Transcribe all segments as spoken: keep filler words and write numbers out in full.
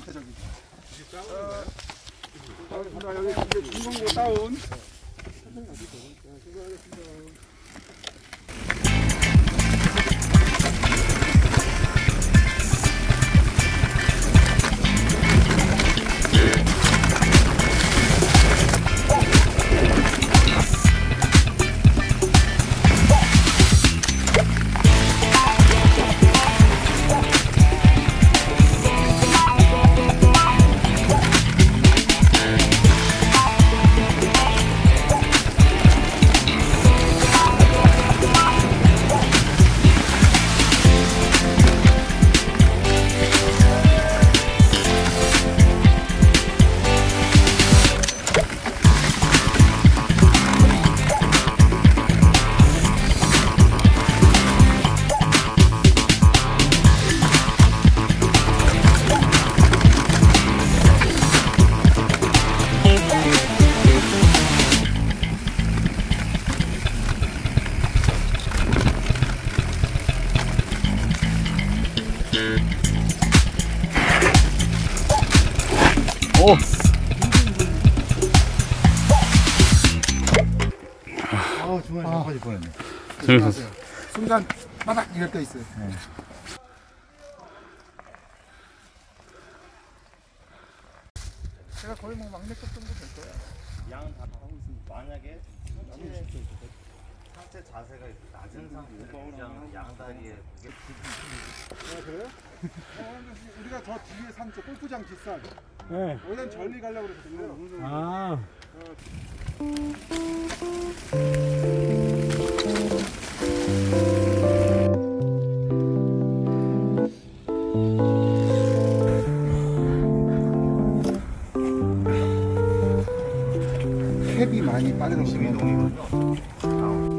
밑에 저기. 자, 여기 중공고 다운. 오. 아우 정말 아. 빠질 뻔했네. 재밌었어. 순간 바닥 이럴 때 있어요. 네. 제가 거의 뭐 막내급 정도 될 거야. 양은 다 하고 있습니다. 만약에 상체, 상체 자세가 낮은 상태로 양다리에 무게 아 그래요? 어, 우리가 저 뒤에 산 저 골프장 뒷산. 네. 원래는 전리 가려고 그랬거든요. 아. 캡이 많이 빠져나오시면 이동이거든요.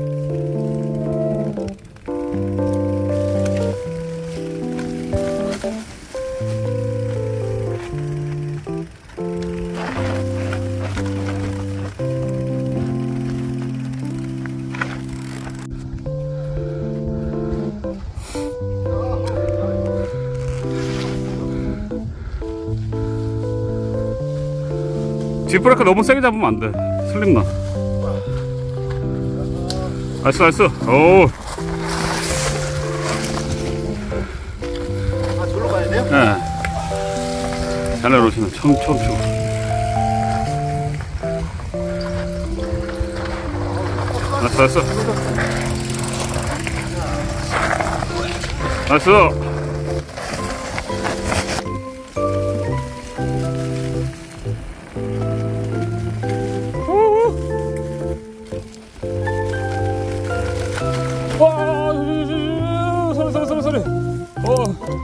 뒷브레이크 너무 세게 잡으면 안 돼. 슬립 나. 나이스 나이스. 오. 아 저로 가야 돼요? 네. 잘 내려오시면 처음 처음 치고. 나이스 나이스. 나이스. 와, 소리 소리 소리 소리. 어.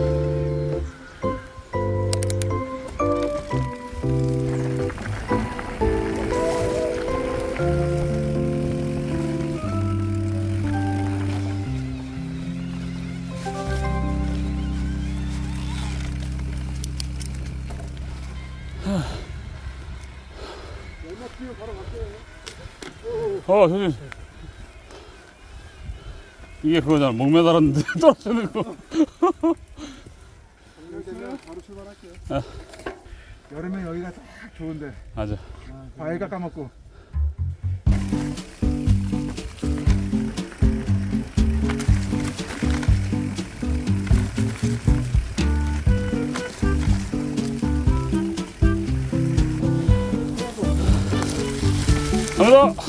어, 조심. 이게 그거잖아. 목 매달았는데 떨어지는 거. 되면 바로 출발할게요. 아. 여름에 여기가 딱 좋은데. 맞아. 과일 깎아먹고. 갑니다.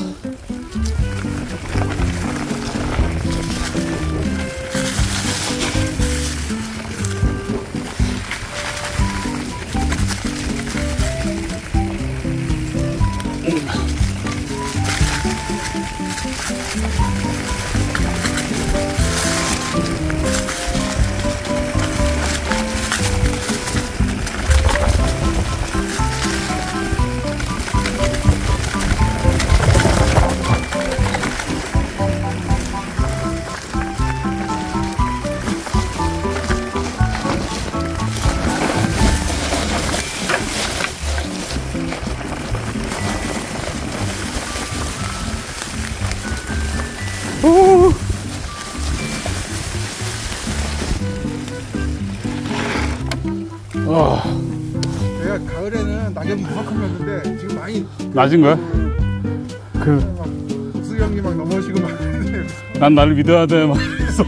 와, 내가 가을에는 낙엽이 이만큼이었는데 지금 많이 낮은 거야? 그, 국수 형님 막 넘어지고 막 하는데 난 나를 믿어야 돼. 막 이랬어.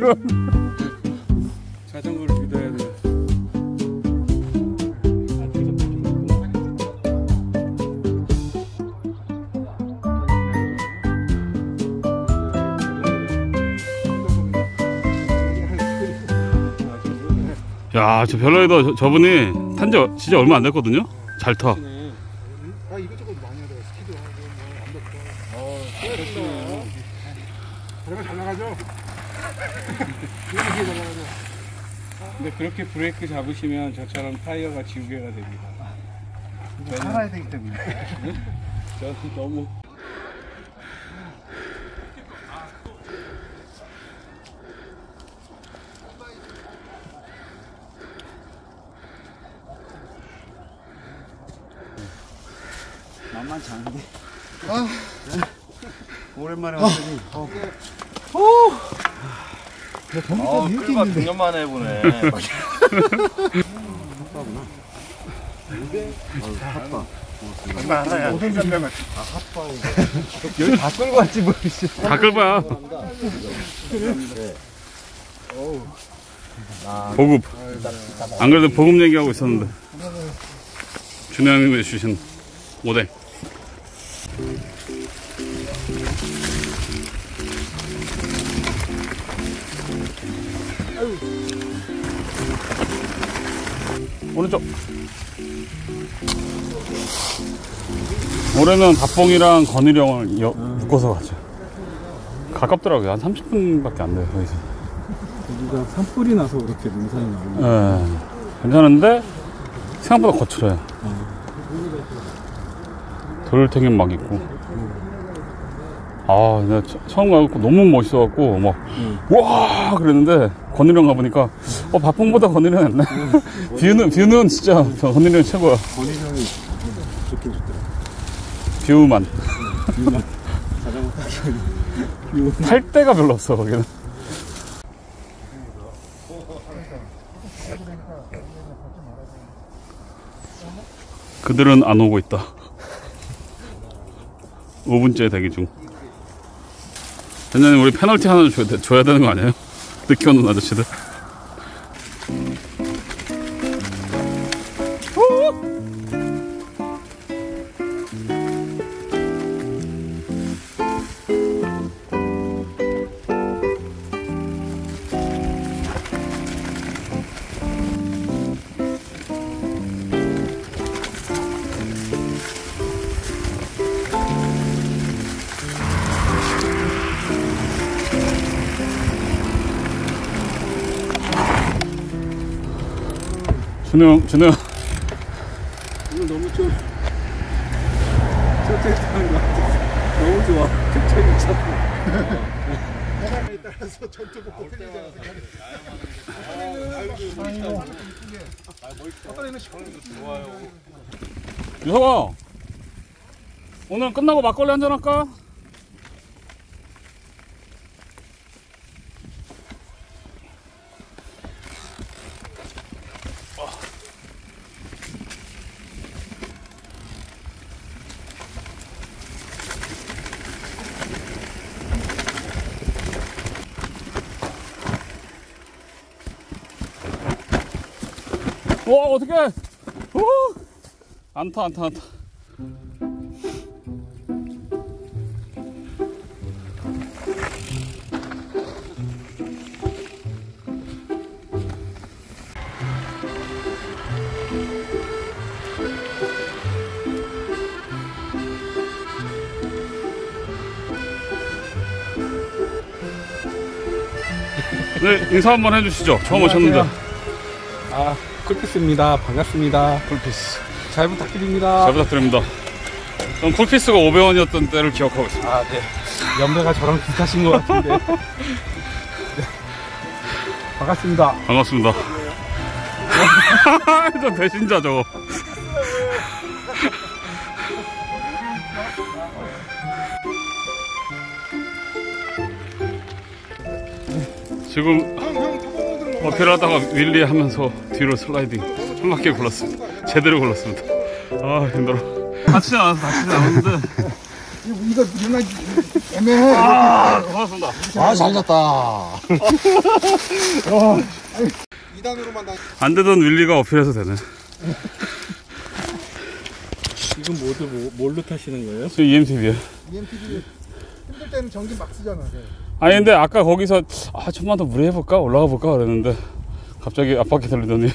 자전거를 믿어야 돼. 야, 저 별로에도 저, 저분이 탄지 진짜 얼마 안 됐거든요? 잘 타. 아 이것저것 많이 하더라. 스키도 하고 뭐 암벽도 어 됐어. 그러면 잘 나가죠? 이렇게 잘 나가죠. 근데 그렇게 브레이크 잡으시면 저처럼 타이어가 지우개가 됩니다. 살아야 되기 때문에. 저는 너무 만만치 않은데. 아 오랜만에 왔더니. 어. 야, 어, 전기차 끌바 백 년 만에 해보네. 얼마 하나야? 오천 명을. 여기 다 끌고 왔지 뭐. 다 끌어야. 보급. 안 그래도 보급 얘기하고 있었는데. 준호 형님이 주신 오뎅. 오른쪽. 올해는 밥봉이랑 건일형을 여, 묶어서 가죠. 가깝더라고요. 한 삼십 분밖에 안 돼요, 거기서. 여기가 산불이 나서 그렇게 능선이 나오는 예. 괜찮은데, 생각보다 거칠어요. 돌탱이 막 있고. 아, 내가 처, 처음 가고 너무 멋있어갖고, 막, 음. 와! 그랬는데, 건일형 가보니까, 어, 밥봉보다 건일형 낫네. 음. 뷰는, 뷰는 진짜 건일형 최고야. 건일형이 좋긴 좋더라. 뷰만. 뷰만. 자전거 타기. 탈 데가 별로 없어, 거기는. 그들은 안 오고 있다. 오 분째 대기 중. 전장님, 우리 페널티 하나 줘야, 돼, 줘야 되는 거 아니에요? 늦게 오는 아저씨들. 준호 형, 준호 형. 오늘 너무 좀 쫄쫄한 것 같아. 너무 좋아. 쫄쫄이 잡고. 사람에 따라서 전투 복구 틀리잖아. 아이고. 어떤 애는 시원해 좋아요. 유석아, 오늘 끝나고 막걸리 한잔 할까? 와, 어떡해! 오! 안타, 안타, 안타. 네, 인사 한번 해주시죠. 처음 오셨는데. 아, 쿨피스입니다. 반갑습니다. 쿨피스. 잘 부탁드립니다. 잘 부탁드립니다. 전 쿨피스가 오백 원이었던 때를 기억하고 있습니다. 아, 네. 연배가 저랑 비슷하신 것 같은데. 네. 반갑습니다. 반갑습니다. 저 배신자 저거. 지금 어필하다가 윌리 하면서 뒤로 슬라이딩. 한 바퀴 골랐습니다. 제대로 골랐습니다. 아 힘들어. 다치지 않아서 다치지 않았는데. 이거 일어나기 애매해. 아 고맙습니다. 아, 잘 잤다. 이 단으로만 다. 안 되던 윌리가 어필해서 되네. 이건 모두 뭐, 뭘로 타시는 거예요? 저 이엠티비야. 이엠티비 힘들 때는 전기 막 쓰잖아. 아니 근데 아까 거기서 아 좀만 더 무리해볼까 올라가 볼까 그랬는데 갑자기 앞바퀴 돌리더니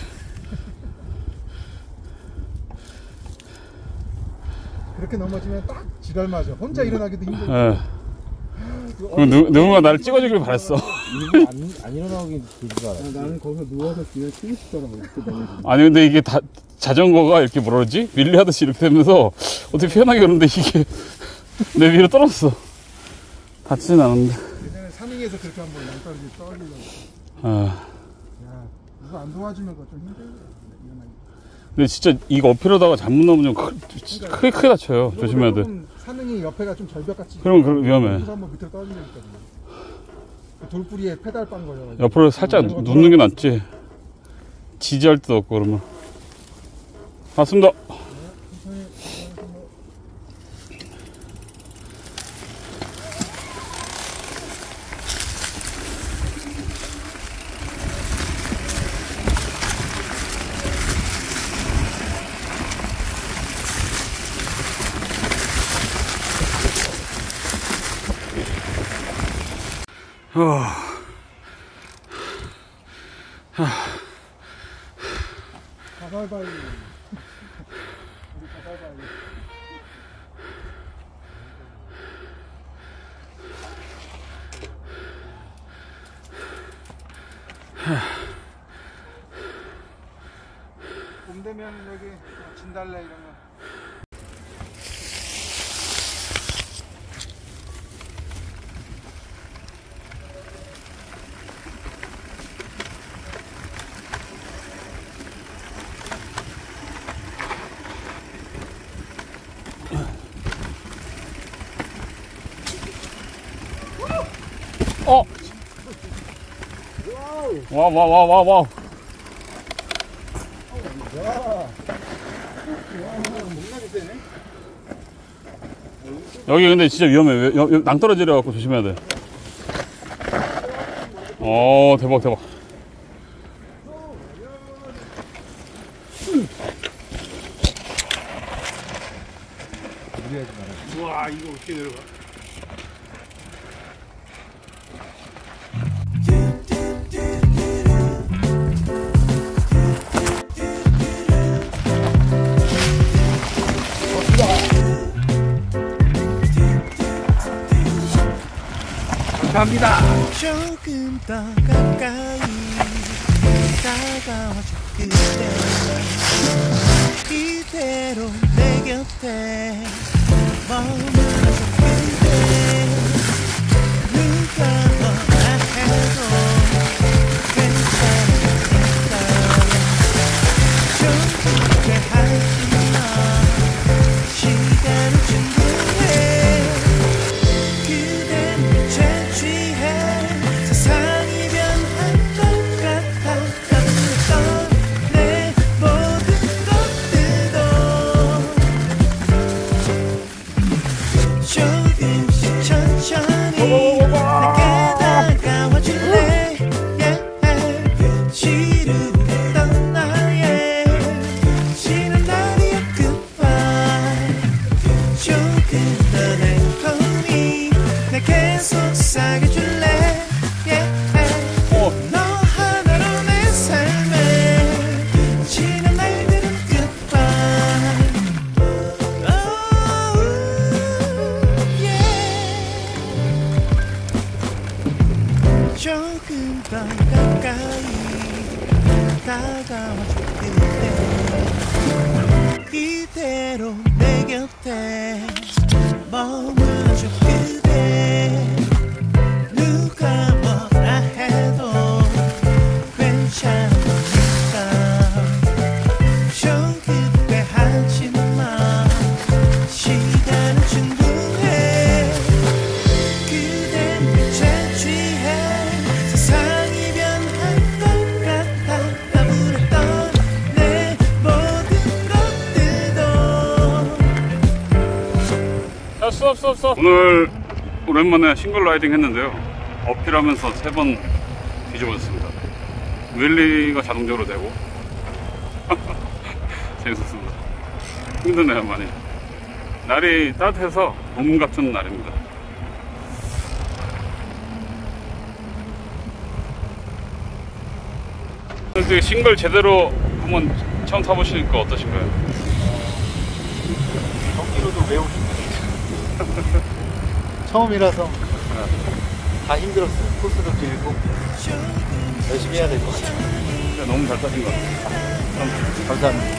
그렇게 넘어지면 딱 지랄 맞아. 혼자 일어나기도 힘들고. 예. 그 누, 누군가 나를 찍어주길 바랬어. 이거 안, 안 일어나긴 되지 않아. 나는 거기서 누워서 그냥 쉬고 싶더라고. 아니 근데 이게 다 자전거가 이렇게 뭐라 그러지? 윌리 하듯이 이렇게 되면서 어떻게 편하게 그러는데 이게 내 위로 떨어졌어. 다치진 않았는데. 예전에 산행에서 그렇게 한번 낭떠러지 떨어지려고. 아. 야, 이거 안 도와주면 그거 좀 힘들어. 일어나기. 근데 진짜 이거 어필하다가 잘못 나오면 좀 크, 크게 크게 다쳐요. 조심해야 돼. 산행이 옆에가 좀 절벽같이. 그러면 그 위험해. 그래서 한번 밑으로 떨어지니까. 돌뿌리에 페달 빵 걸려. 옆으로 살짝 누- 눕는 게 낫지. 지지할 데도 없고 그러면. 맞습니다. 어. 가발바위. 우리 가발바위. 봄 되면 여기 진달래 이런 거. 어. 와 와 와 와 와. 여기 근데 진짜 위험해. 왜- 여- 여- 낭떠러지려 갖고 조심해야 돼. 어 대박 대박. 와 이거 어떻게 내려가? 감사합니다. 조금 더 가까이 다가와줘 그대 이대로 내 곁에 머물러줘 그대 누가 뭐라 해도 괜찮으니까 좀 깊게 하지마 시간은 충분해 그댄 취해 세상이 변한 것 같아 따뜻했던 내 모든 것들도 조금씩 천천히 내게 다가와 줄래 yeah. 지루했던 나의 지난 날이야 goodbye 조금 더 달콤히 날 계속 사귀어줄래 yeah. 너 하나로 내 삶에 지난 날들은 goodbye oh, yeah. 조금 더 가까이 다가와줘 그대 이대로 내 곁에 머물러줘 그대 누가 뭐라 해도 괜찮으니까 좀 급해 하지마 시간은 충분해 그댄 빛에 취해 세상이 변한 것 같아 따분했던 내 스톱 스톱 스톱. 오늘 오랜만에 싱글 라이딩 했는데요. 어필하면서 세 번 뒤집어졌습니다. 윌리가 자동적으로 되고 재밌었습니다. 힘드네요 많이. 날이 따뜻해서 봄 같은 날입니다. 근데 싱글 제대로 한번 처음 타보시니까 어떠신가요? 경기로도 매우 힘들어요. 처음이라서 다 힘들었어요. 코스도 길고 열심히 해야 될 것 같아요. 진짜 너무 잘 타신 것 같아요. 감사합니다.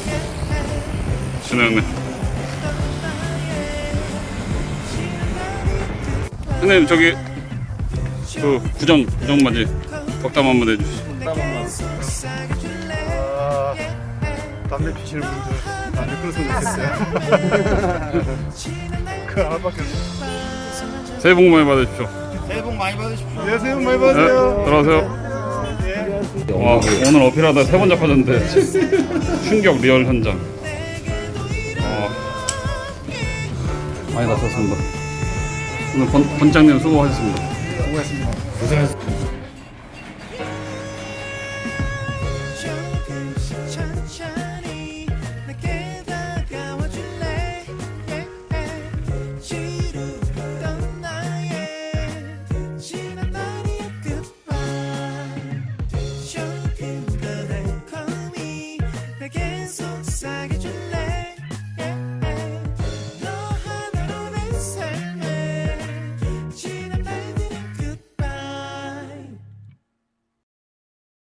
진호 형님. 선생님 저기 그 구정 구정 맞이 덕담 한번 해주시죠. 아, 담배 피시는 분들 담배 끊었으면 좋겠어요. 그 하나밖에 없어요. 새해 복 많이 받으십시오. 새해 복 많이 받으십시오. 네, 새해 복 많이 네, 받으세요. 들어가세요. 와, 오늘 어필하다 세 번 잡혀졌는데 충격 리얼 현장. 어, 많이 다쳤습니다. 오늘 번, 번장님 수고하셨습니다. 수고하셨습니다. 고생하셨습니다. show